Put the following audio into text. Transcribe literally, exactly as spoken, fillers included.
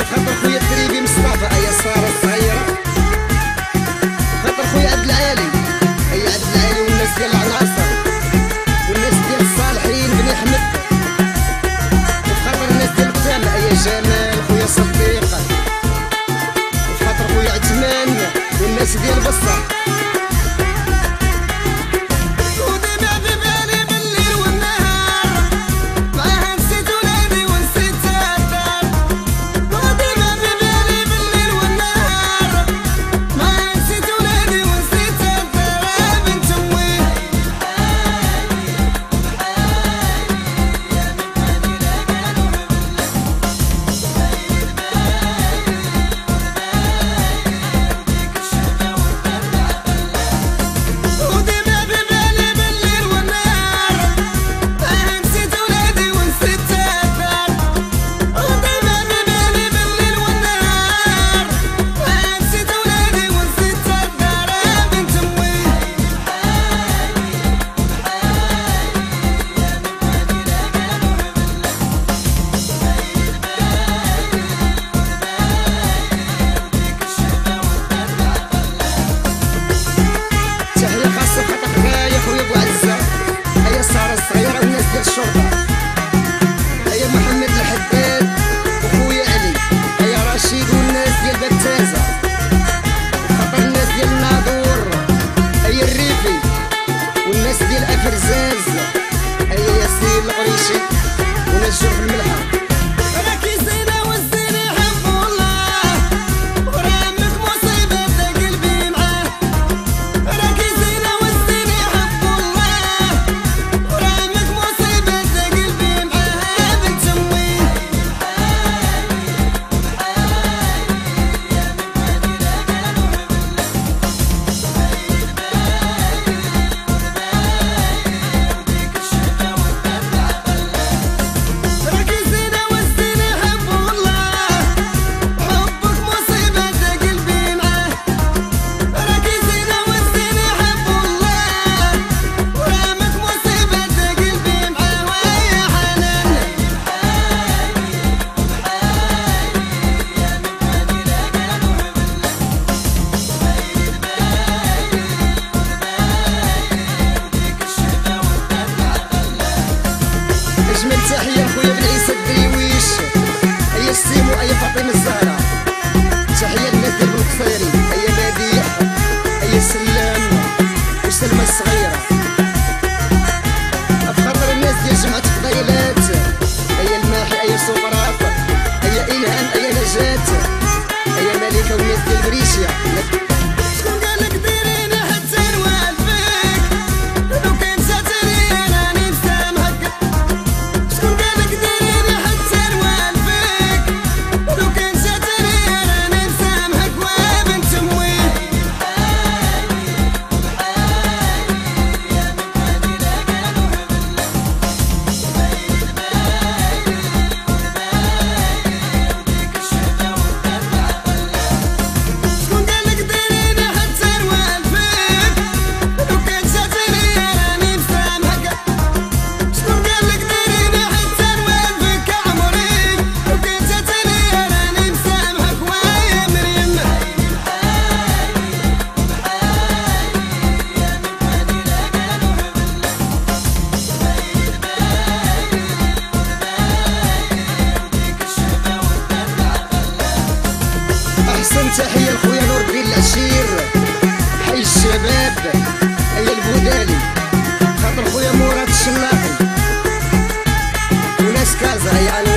خاطر خويا الدريبي مصطفى ايا سارة الصغيرة، خاطر خويا عبد العالي ايا عبد العالي والناس ديال العناصر والناس ديال الصالحين بني احمد، وخاطر الناس ديال التامة ايا جمال خويا صديق، وخاطر خويا عثمان والناس ديال بصة. الصغيرة والناس ديال الشرطة هيا محمد الحداد وخويا علي، هيا رشيد والناس ديال بتازة، وخاطر الناس ديال الناظور هيا الريفي والناس ديال افرزاز، هيا ياسين القريشي وناس جرف الملحة. أجمل تحية لخويا بن عيسى الدريويش، هيا السيمو هيا فاطمة الزهرة، تحية للناس ديال القصيري هيا بديع هيا سلام وسلمى الصغيرة، بخاطر الناس ديال جمعة فضيلات هيا الماحي هيا سقراط هيا إلهام هيا نجاة هيا ملكة والناس ديال بريشيا. أحسن تحية لخويا نور الدين العشير حي الشباب هيا البودالي، خاطر خويا مراد الشلاقي وناس كازا هيا